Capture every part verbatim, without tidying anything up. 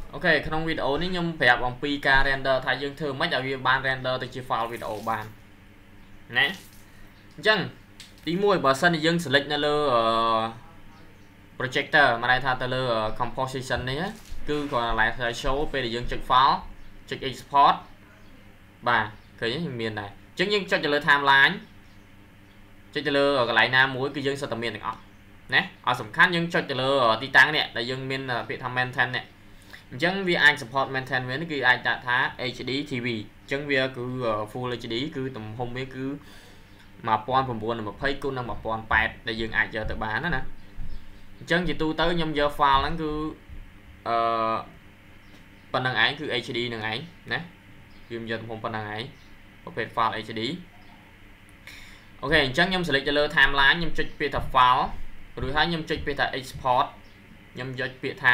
ok ក្នុង video នេះខ្ញុំប្រាប់អំពីការ render ថាយើងធ្វើមិនឲ្យវាបាន render ទៅជា file video បានណាអញ្ចឹងទីមួយបើសិនជាយើង select នៅលើ projector មកន័យថាទៅលើ composition នេះគឺគាត់ slide show ពេលដែលយើងចុច file ចុច export បាទឃើញមាន ដែរអញ្ចឹងយើងចុចទៅលើ timeline ចុចទៅលើកន្លែងណាមួយគឺយើងសិតតែមានទាំងអស់ណាឲ្យសំខាន់យើងចុចទៅលើទីតាំងនេះដែលយើងមានពាក្យថា maintain នេះអញ្ចឹងវាអាច support maintain វានេះគឺអាចដាក់ថា H D T V អញ្ចឹងវាគឺ full H D គឺទំហំវាគឺnineteen twenty គុណនឹងone thousand eightដែលយើងអាចយកទៅបានណាអញ្ចឹងជាទូទៅខ្ញុំយក file ហ្នឹងគឺអឺប៉ុណ្្នឹងឯងគឺ H D ហ្នឹងឯងណាខ្ញុំយកទំហំប៉ុណ្្នឹងឯងប្រភេទ file H D អូខេអញ្ចឹងខ្ញុំ select ទៅលើ timeline ខ្ញុំចុចពាក្យថា file រួចហើយខ្ញុំចុចពាក្យថា export ខ្ញុំយកពាក្យថា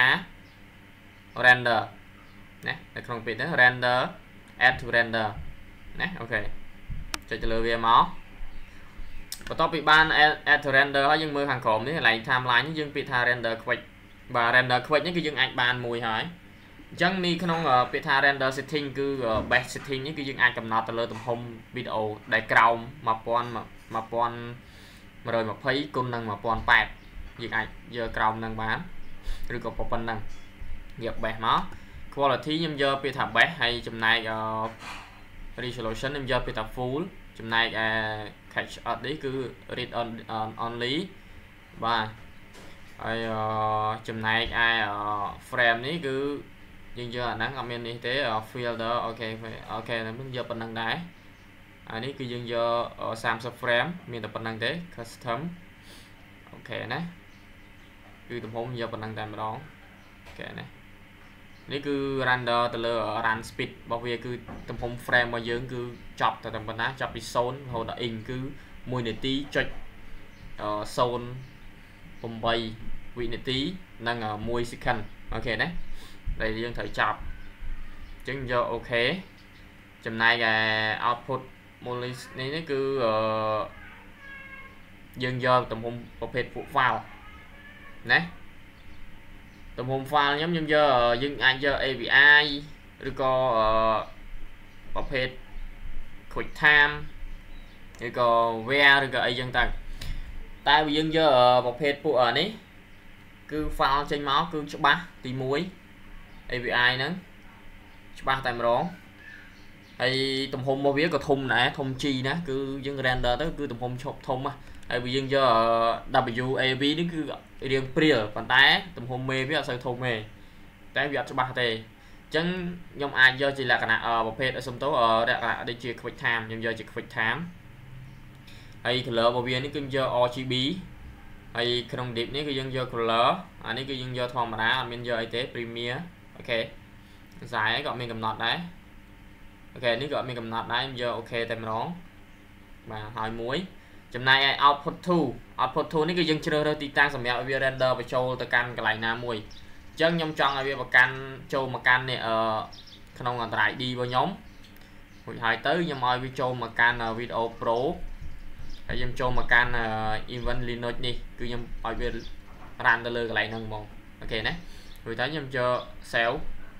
render ណានៅក្នុងពាក្យហ្នឹង render add to render ណាអូខេចុចទៅលើវាមកបន្ទាប់ពីបាន add to render ហើយយើងមើលខាងក្រោមនេះកន្លែង timeline នេះយើងពាក្យថា render quick បាទ render quick នេះគឺយើងអាចបានមួយហើយអញ្ចឹងនេះក្នុងពាក្យថា render setting គឺ best setting នេះគឺយើងអាចកំណត់ទៅលើទំហំវីដេអូដែលក្រោមone thousand one twenty គុណនឹងone thousand eightយើងអាចយកក្រោមនឹងបានឬក៏ប៉ុណ្ណឹងយក best មក quality ខ្ញុំយកពាក្យថា best ហើយចំណែក resolution ខ្ញុំយកពាក្យថា full ចំណែក catch up នេះគឺ read only បាទហើយចំណែកឯ frame នេះគឺយើងយកអាហ្នឹងអត់មាននេះទេ filter អូខេអូខេខ្ញុំយកប៉ុណ្ណឹងដែរអានេះគឺយើងយកthirty frame មានតែប៉ុណ្ណឹងទេ custom អូខេណាគឺទំហំយកប៉ុណ្ណឹងតែម្ដងអូខេណានេះគឺ render ទៅលើ run speed របស់វាគឺទំហំ frame របស់យើងគឺចប់តែប៉ុណ្ណាចាប់ពីzeroរហូតដល់ ink គឺoneនាទីចុចzero eightវិនាទីនិងone second អូខេណាដែលយើងត្រូវចាប់អញ្ចឹងយកអូខេចំណែកឯ output molis នេះនេះគឺយើងយកទំហំប្រភេទពួក file ណាទំហំ file ខ្ញុំខ្ញុំយកយើងអាចយក A P I ឬក៏ប្រភេទ quick time ឬក៏ where ឬក៏អីចឹងទៅតែយើងយកប្រភេទពួកនេះគឺ file ចេញមកគឺច្បាស់ទីone A P I ហ្នឹងច្បាស់តែម្ដងហើយទំហំរបស់វាក៏ធំដែរធំ G ណាគឺយើង render ទៅគឺទំហំឈប់ធំហើយបើយើងយក W A V នេះគឺរៀងព្រាលប៉ុន្តែទំហំមេវាអត់សូវធំទេតែវាអត់ច្បាស់ទេអញ្ចឹងខ្ញុំអាចយកជាលក្ខណៈប្រភេទសំទោលក្ខណៈដូចជា quick time ខ្ញុំយកជា quick time ហើយ color របស់វានេះគឺយក R G B ហើយក្នុង deep នេះគឺយើងយក color អានេះគឺយើងយកធម្មតាអត់មានយកអីទេ premier អូខេខ្សែក៏អត់មានកំណត់ដែរអូខេនេះក៏អត់មានកំណត់ដែរខ្ញុំយកអូខេតែម្ដងបាទហើយមួយចំណែកឯ output two output two នេះគឺយើងជ្រើសរើសទីតាំងសម្រាប់ឲ្យវា render បញ្ចូលទៅកាន់កន្លែងណាមួយអញ្ចឹងខ្ញុំចង់ឲ្យវាប្រកាន់ចូលមកកាន់នេះអឺក្នុង drive D របស់ខ្ញុំរួចហើយទៅខ្ញុំឲ្យវាចូលមកកាន់ video pro ហើយខ្ញុំចូលមកកាន់ event linux នេះគឺខ្ញុំឲ្យវា run ទៅលើកន្លែងហ្នឹងហ្មងអូខេណារួចទៅខ្ញុំយក save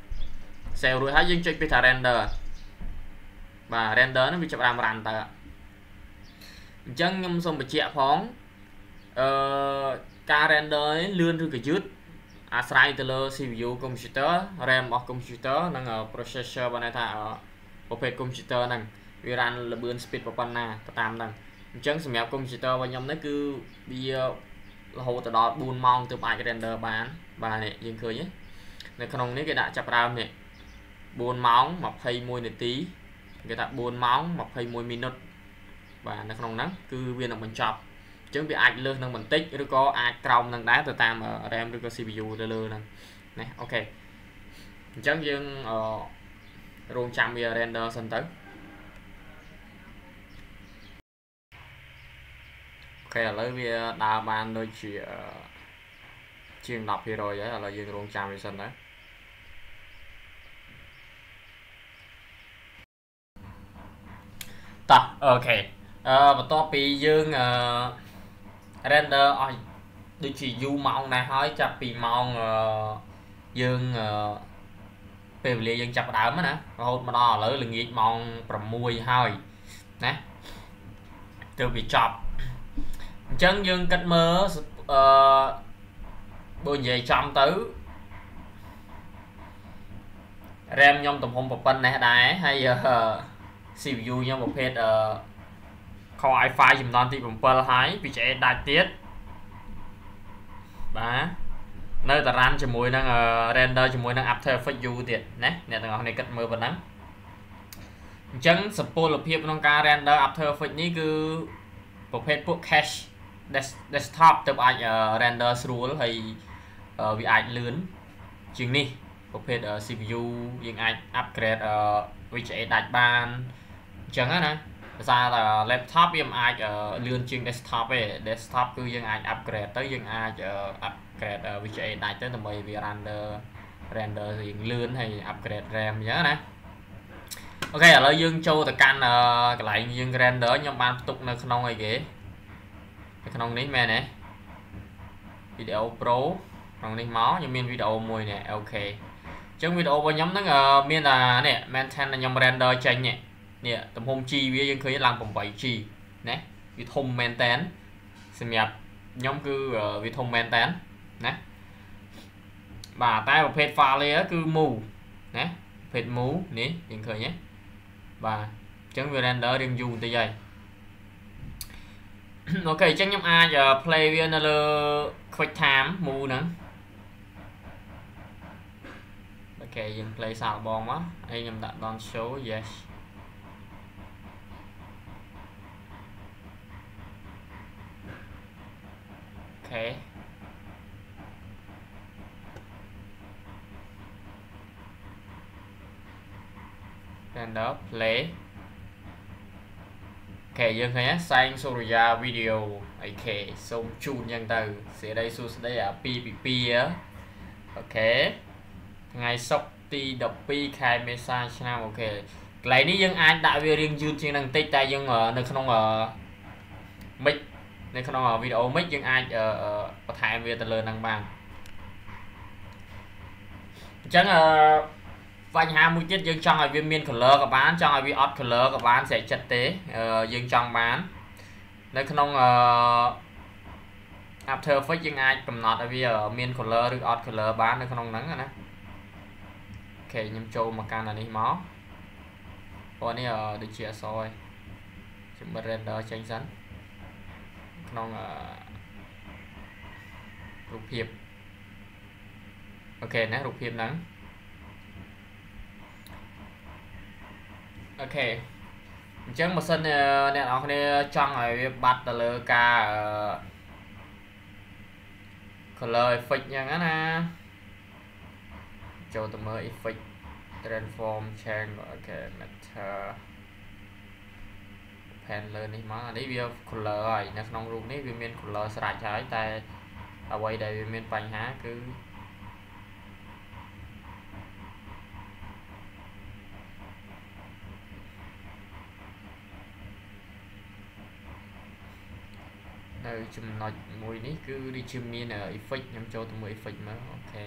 save រួចហើយយើងចុចពាក្យថា render បាទ render ហ្នឹងវាចាប់បាន run ទៅអញ្ចឹងខ្ញុំសូមបញ្ជាក់ផងអឺការ render នេះលឿនឬក៏យឺតអាស្រ័យទៅលើ C P U computer RAM របស់ computer និង processor បានថាប្រភេទ computer ហ្នឹងវា run ល្បឿន speed ប៉ុណ្ណាទៅតាមហ្នឹងអញ្ចឹងសម្រាប់ computer របស់ខ្ញុំនេះគឺវារហូតទៅដល់fourម៉ោងទើបអាច render បានបាទនេះយើងឃើញនៅក្នុងនេះគេដាក់ចាប់ដើមនេះfourម៉ោងtwenty-oneនាទីគេថាfourម៉ោងtwenty-oneមីនិតបាទនៅក្នុងហ្នឹងគឺវានឹងបញ្ចប់អញ្ចឹងវាអាចលើសនឹងបន្តិចឬក៏អាចក្រោមនឹងដែរទៅតាម RAM ឬក៏ C P U ទៅលើហ្នឹងណាអូខេអញ្ចឹងយើងរងចាំវា render សិនទៅអូខេឥឡូវវាដើរបានដូចជាជាងten percentហើយឥឡូវយើងរងចាំវាសិនទៅតោះអូខេអឺបន្ទាប់ពីយើងអឺ render ឲ្យដូចជា U ម៉ោងដែរហើយចាប់ពីម៉ោងយើងពេលវេលាយើងចាប់ដើមណារហូតមកដល់ឥឡូវល្ងាចម៉ោង6ហើយណាទើបវាចប់អញ្ចឹងយើងគិតមើលអឺបើនិយាយចំទៅ RAM ខ្ញុំទំហំប៉ុណ្ណេះដែរហើយ xê pê u ខ្ញុំប្រភេទ Core i five ចំនួនទី7ហើយ vê giê a ដាច់ទៀតបាទនៅតារានជាមួយនឹង render ជាមួយនឹង After Effects U ទៀតណាអ្នកទាំងអស់គ្នាគិតមើលប៉ុណ្ណឹងអញ្ចឹងសុពលភាពក្នុងការ render After Effects នេះគឺប្រភេទពួក cache desktop ទៅអាច render ស្រួលហើយវាអាចលឿនជាងនេះប្រភេទ xê pê u យើងអាច upgrade vê giê a ដាច់បានអញ្ចឹងណាដោយសារតែ laptop វាមិនអាចលឿនជាង desktop ទេ desktop គឺយើងអាច upgrade ទៅយើងអាច upgrade vê giê a ដាច់ទៅដើម្បីវា render render រៀងលឿនហើយ upgrade RAM អញ្ចឹងណាអូខេឥឡូវយើងចូលទៅកាន់កន្លែងយើង render ខ្ញុំបានផ្ទុកនៅក្នុងអីគេនៅក្នុងនេះមែនទេ Video Pro ក្នុងនេះមកខ្ញុំមានវីដេអូមួយនេះអូខេអញ្ចឹងវីដេអូរបស់ខ្ញុំហ្នឹងមានតែនេះមែនថាខ្ញុំ render ចេញនេះនេះទំហំ G វាយើងឃើញឡើង 8G ណាវាធំមែនតែនសម្រាប់ខ្ញុំគឺវាធំមែនតែនណាបាទតែប្រភេទ file layer គឺ move ណាប្រភេទ move នេះយើងឃើញទេបាទអញ្ចឹងវា render រៀងយូរបន្តិចហើយអូខេអញ្ចឹងខ្ញុំអាច play វានៅលើ quick time move ហ្នឹងអូខេយើង play សាកបងមកហើយខ្ញុំដាក់ don't show yesអូខេrender play អូខេយើងឃើញសែងសូរិយាវីដេអូអូខេសូមជូនយ៉ាងទៅសេរីសួស្តីអា2ពី2អូខេថ្ងៃសុក្រទី12ខែមេសាឆ្នាំអូខេកន្លែងនេះយើងអាចដាក់វារៀងយឺតជាងនឹងបន្តិចតែយើងនៅក្នុងមិចនៅក្នុងវីដេអូមិចយើងអាចបន្ថែមវាទៅលើហ្នឹងបានអញ្ចឹងបញ្ហាមួយទៀតយើងចង់ឲ្យវាមាន color ក៏បានចង់ឲ្យវាអត់ color ក៏បានស្រេចចិត្តទេយើងចង់បាននៅក្នុង After Effects យើងអាចកំណត់ឲ្យវាមាន color ឬអត់ color បាននៅក្នុងហ្នឹងណាអូខេខ្ញុំចូលមកកាន់អានេះមកព្រោះនេះដូចជាអសហើយខ្ញុំបិទ render ចេញសិនក្នុងរូបភាពអូខេណារូបភាពហ្នឹងអូខេអញ្ចឹងបើសិនអ្នកនរគ្នាចង់ឲ្យវាបាត់ទៅលើការ color effect អញ្ចឹងណាចូលទៅមើល effect transform change អូខេ matter pan លើនេះមកអានេះវា color ហើយនៅក្នុងរូបនេះវាមាន color ស្រេចហើយតែអ្វីដែលវាមានបញ្ហាគឺនៅចំណុចមួយនេះគឺដូចជាមាន effect ខ្ញុំចូលទៅមើល effect មើលអូខេ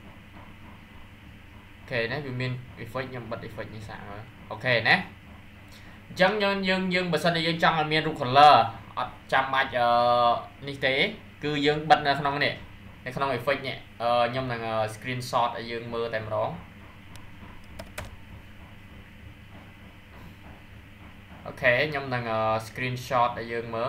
អូខេណាវាមាន effect ខ្ញុំបិទ effect នេះសាកមើលអូខេណាអញ្ចឹងយើងយើងយើងបើសិនជាយើងចង់ឲ្យមានរូប color អត់ចាំបាច់នេះទេគឺយើងបិទនៅក្នុងនេះនៅក្នុង effect នេះខ្ញុំនឹង screenshot ឲ្យយើងមើលតែម្ដងអូខេខ្ញុំនឹង screenshot ឲ្យយើងមើល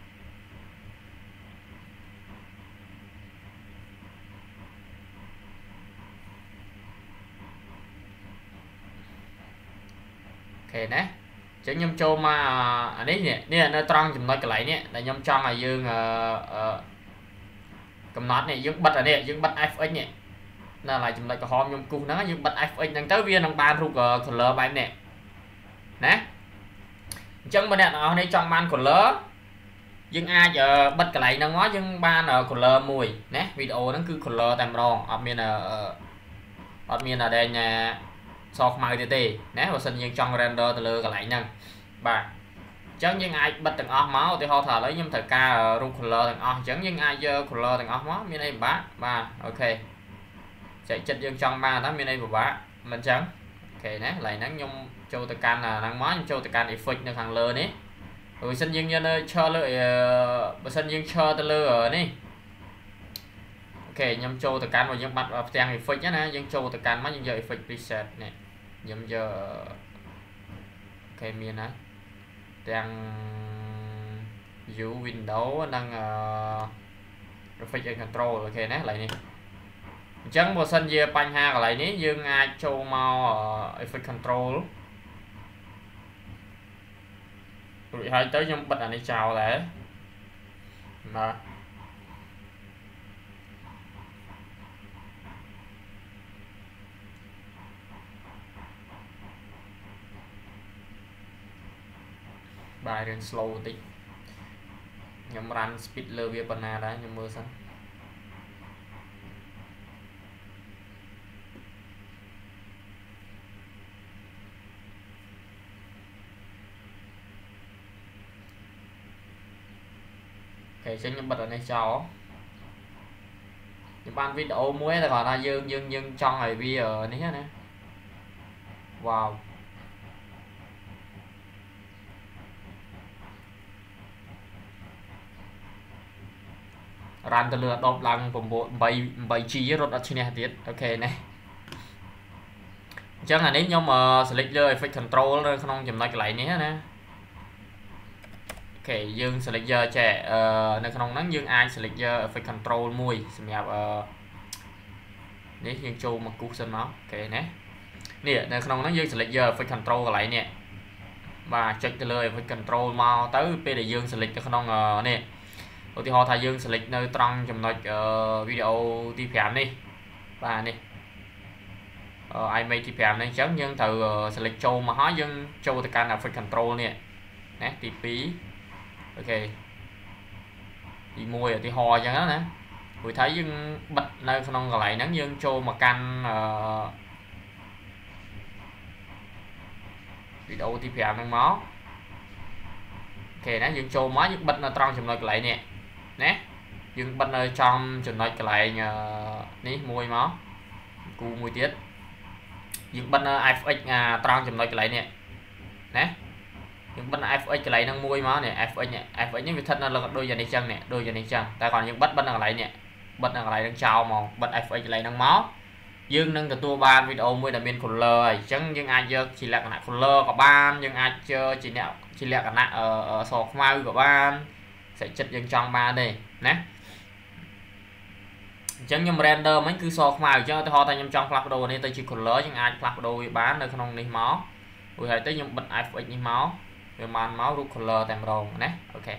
អូខេណាចឹងខ្ញុំចូលមកអានេះនេះនៅត្រង់ចំណុចកន្លែងនេះដែលខ្ញុំចង់ឲ្យយើងកំណត់នេះយើងបិទអានេះយើងបិទ ép ích នេះនៅកន្លែងចំណុចក្រហមខ្ញុំគូសហ្នឹងយើងបិទ ép ích ហ្នឹងទៅវានឹងបានរូប color បែបនេះណាអញ្ចឹងបើអ្នកនរគ្នាចង់បាន color យើងអាចបិទកន្លែងហ្នឹងមកយើងបាន color មួយណាវីដេអូហ្នឹងគឺ color តែម្ដងអត់មានអត់មានអដែងណាសខ្មៅទៀតទេណាបើសិនយើងចង់ render ទៅលើកន្លែងហ្នឹងបាទអញ្ចឹងយើងអាចបិទទាំងអស់មកឧទាហរណ៍ថាឥឡូវខ្ញុំត្រូវការរូប color ទាំងអស់អញ្ចឹងយើងអាចយក color ទាំងអស់មកមានអីពិបាកបាទអូខេចែកចិត្តយើងចង់បានតើមានអីពិបាក mình chẳng ok nè lại nắng nhung châu từ can là nắng máu châu từ can effectនៅខាងលើនេះrồi sân dương nhânឈរលើបើសិនយើងឈរទៅលើនេះអូខេខ្ញុំចូលទៅកាន់មកយើងបាត់ផ្ទាំង effect ណាយើងចូលទៅកាន់មកយើងយក effect preset នេះខ្ញុំយកអូខេមានណាទាំង view window និង effect and control អូខេណាកន្លែងនេះអញ្ចឹងបើសិនជាបញ្ហាកន្លែងនេះយើងអាចចូលមក effect control រួចហើយទៅខ្ញុំបិទអានេះចោលដែរបាទបាយរឿង slow បន្តិចខ្ញុំ run speed លើវាប៉ុណ្ណាដែរខ្ញុំមើលសិនអូខេចឹងខ្ញុំបិទអានេះចោលខ្ញុំបានវីដេអូមួយតែគាត់ថាយើងយើងយើងចង់ឲ្យវានេះណាវ៉ាវរ៉ាន់ទៅលើ Adobe ឡើង 8 G រត់អត់ឈ្នះទៀតអូខេណាអញ្ចឹងអានេះខ្ញុំ select លើ effect control នៅក្នុងចំណុចកន្លែងនេះណាអូខេយើង select យកចេះនៅក្នុងហ្នឹងយើងអាច select យក effect control មួយសម្រាប់នេះយើងចូលមកគូសសិនមកអូខេណានេះនៅក្នុងហ្នឹងយើង select យក effect control កន្លែងនេះបាទចុចទៅលើ effect control មកទៅពេលដែលយើង select ទៅក្នុងនេះឧទាហរណ៍ថាយើង select នៅត្រង់ចំណុចវីដេអូទី 5 នេះបាទនេះ image ទី 5 នេះអញ្ចឹងយើងត្រូវ select ចូលមកហើយយើងចូលទៅកាន់ effect control នេះណាទី 2 អូខេទី 1 ឧទាហរណ៍អញ្ចឹងណាព្រោះថាយើងបិទនៅក្នុងកន្លែងហ្នឹងយើងចូលមកកាន់វីដេអូទី 5 ហ្នឹងមកអូខេណាយើងចូលមកយើងបិទនៅត្រង់ចំណុចកន្លែងនេះណាយើងបិទនៅចំចំណុចកន្លែងនេះមួយមកគូមួយទៀតយើងបិទនៅ ép ích ត្រង់ចំណុចកន្លែងនេះណាយើងបិទ ép ích កន្លែងហ្នឹងមួយមកនេះ ép ích នេះ ép ích នេះវាស្ថិតនៅលើដូចយ៉ាងនេះចឹងនេះដូចយ៉ាងនេះចឹងតែគាត់យើងបិទបិទនៅកន្លែងនេះបិទនៅកន្លែងហ្នឹងចោលមកបិទ ép ích កន្លែងហ្នឹងមកយើងនឹងទទួលបានវីដេអូមួយដែលមាន color ហើយអញ្ចឹងយើងអាចយកជាលក្ខណៈ color ក៏បានយើងអាចយកជាអ្នកជាលក្ខណៈសខ្មៅក៏បានសាច់ចិត្តយើងចង់បានទេណាអញ្ចឹងខ្ញុំ render មិញគឺសខ្មៅអញ្ចឹងឧទាហរណ៍ថាខ្ញុំចង់ផ្លាស់ប្ដូរនេះទៅជា color យើងអាចផ្លាស់ប្ដូរវាបាននៅក្នុងនេះមករួចហើយទៅខ្ញុំបិទ ép ích នេះមកវាបានមករូប color តែម្ដងណាអូខេ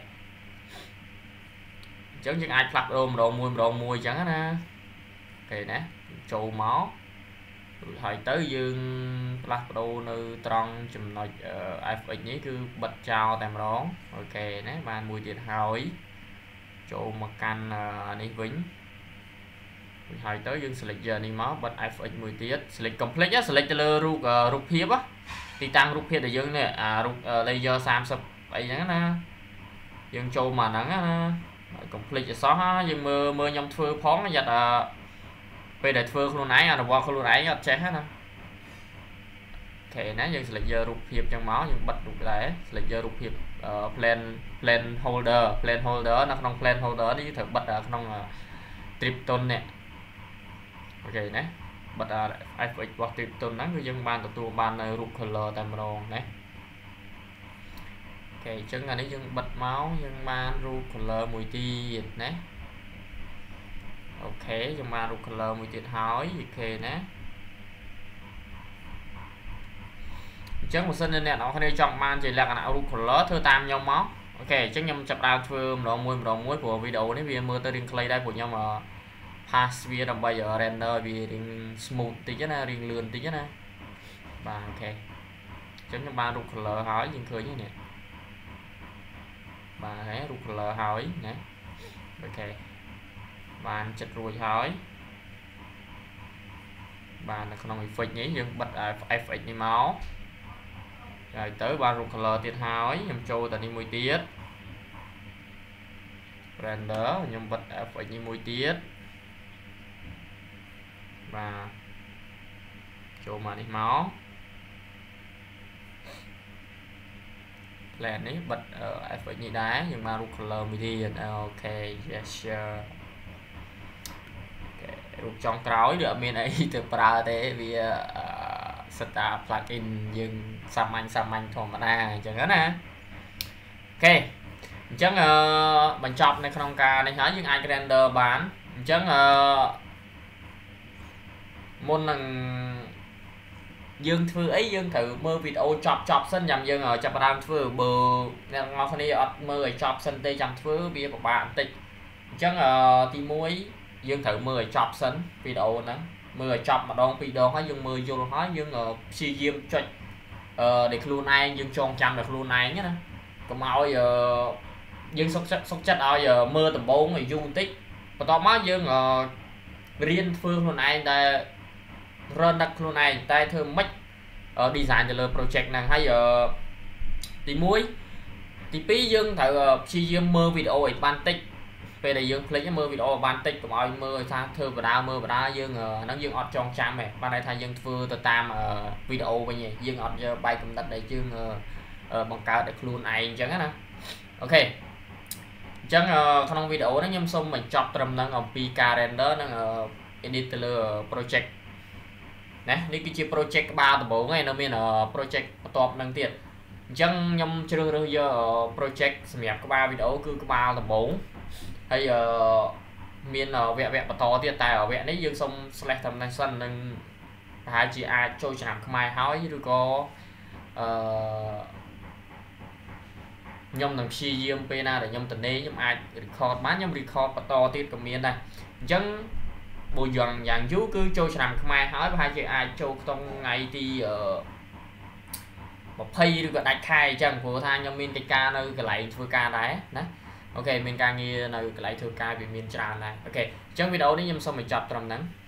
អញ្ចឹងយើងអាចផ្លាស់ប្ដូរម្ដងមួយម្ដងមួយអញ្ចឹងណាអូខេណាចូលមករួចហើយទៅយើងផ្លាស់ប្ដូរនៅត្រង់ចំណុច ép ích នេះគឺបិទចោលតែម្ដងអូខេណាបានមួយទៀតហើយចូលមកកាន់នេះវិញរួចហើយទៅយើង select យកនេះមកបិទ ép ích មួយទៀត select complete select ទៅលើរូបរូបភាពទីតាំងរូបភាពដែលយើងនេះអារូប layer សាមសិបអីហ្នឹងណាយើងចូលមកហ្នឹងណា complete អសោះយើងមើលមើលខ្ញុំធ្វើផងយ៉ាត់ពេលដែលធ្វើខ្លួនឯងអនុវត្តខ្លួនឯងអត់ចេះណាអូខេណាយើង select យករូបភាពចឹងមកយើងបិទរូបដែរ select យករូបភាព plan plan holder plan holder នៅក្នុង plan holder នេះត្រូវបិទនៅក្នុង Tripton នេះអូខេណាបិទ ép ích របស់ Tripton ហ្នឹងគឺយើងបានទទួលបាននៅរូប color តែម្ដងណាអូខេអញ្ចឹងអានេះយើងបិទមកយើងបានរូប color មួយទៀតណាអូខេយើងបានរូប color មួយទៀតហើយអូខេណាអញ្ចឹងបើសិនជាអ្នកនរគ្នាចង់បានជាលក្ខណៈរូប color ធ្វើតាមខ្ញុំមកអូខេអញ្ចឹងខ្ញុំចាប់ដើមធ្វើម្ដងមួយម្ដងមួយព្រោះវីដេអូនេះវាមើលទៅរៀងខ្លីដែរព្រោះខ្ញុំ pass វាដើម្បី render វារៀង smooth តិចណារៀងលឿនតិចណាបាទអូខេអញ្ចឹងខ្ញុំបានរូប color ហើយយើងឃើញនេះបាទហើយរូប color ហើយណាអូខេបានចិត្តរួចហើយបាននៅក្នុង effect នេះយើងបិទ ép ích នេះមកហើយទៅបានរូប color ទៀតហើយខ្ញុំចូលទៅនេះមួយទៀត render ខ្ញុំបិទ ép ích នេះមួយទៀតបាទចូលមកនេះមកPlanនេះបិទ effect នេះដែរយើងមករូប color មួយទៀតអូខេ yes sure រូបចុងក្រោយវាអត់មានអីទៅប្រើទេវាសិតតា plugin យើងសាមញ្ញសាមញ្ញធម្មតាអញ្ចឹងណាអូខេអញ្ចឹងអឺបញ្ចប់នៅក្នុងការនេះហើយយើងអាច render បានអញ្ចឹងអឺមុននឹងយើងធ្វើអីយើងត្រូវមើលវីដេអូចប់ចប់សិនចាំយើងចាប់ផ្ដើមធ្វើបើអ្នកនរគ្នាអត់មើលឲ្យចប់សិនទេចាំធ្វើវាពិបាកបន្តិចអញ្ចឹងអឺទីមួយយើងត្រូវមើលឲ្យចប់សិនវីដេអូហ្នឹងមើលឲ្យចប់ម្ដងពីរដងហើយយើងមើលយល់ហើយយើងព្យាយាមចុចអឺđểខ្លួនឯងយើងចងចាំដល់ខ្លួនឯងណាកុំឲ្យយើងសុខចិត្តសុខចិត្តឲ្យមើលដំបូងឲ្យយូរបន្តិចបន្ទាប់មកយើងរៀនធ្វើខ្លួនឯងដែល run ដាក់ខ្លួនឯងតែធ្វើមិន design ទៅលើ project ហ្នឹងហើយទីមួយទីពីរយើងត្រូវព្យាយាមមើលវីដេអូឲ្យបានតិចពេលដែលយើងភ្លេចមើលវីដេអូបានតិចកុំឲ្យមើលឲ្យថាធ្វើបដាមើលបដាយើងហ្នឹងយើងអត់ចងចាំទេបានន័យថាយើងធ្វើទៅតាមវីដេអូវិញឯងយើងអត់យកបែបកំណត់ដែលយើងបង្កើតឲ្យខ្លួនឯងអញ្ចឹងណាអូខេអញ្ចឹងក្នុងវីដេអូនេះខ្ញុំសូមបញ្ចប់ត្រឹមហ្នឹងអំពីការ render និង edit ទៅលើ project ណានេះគឺជា project ក្បាលដំបូងឯងនៅមាន project បន្ទាប់នឹងទៀតអញ្ចឹងខ្ញុំជ្រើសរើសយក project សម្រាប់ក្បាលវីដេអូគឺក្បាលដំបូងហើយមានវគ្គវគ្គបន្តទៀតតែវគ្គនេះយើងសូម slash ត្រឹមនេះសិននឹងប្រហែលជាអាចចូលឆ្នាំខ្មែរហើយឬក៏អឺខ្ញុំនឹងព្យាយាមពេលណាដែលខ្ញុំទៅនេះខ្ញុំអាច record បានខ្ញុំ record បន្តទៀតក៏មានដែរអញ្ចឹងបើយ៉ាងយ៉ាងយូរគឺចូលឆ្នាំខ្មែរហើយប្រហែលជាអាចចូលក្នុងថ្ងៃទីអឺ20ឬក៏ដាច់ខែអញ្ចឹងព្រោះថាខ្ញុំមានកិច្ចការនៅកន្លែងធ្វើការដែរណាអូខេមានការងារនៅកន្លែងធ្វើការវាមានច្រើនដែរអូខេអញ្ចឹងវីដេអូនេះខ្ញុំសូមបញ្ចប់ត្រឹមហ្នឹង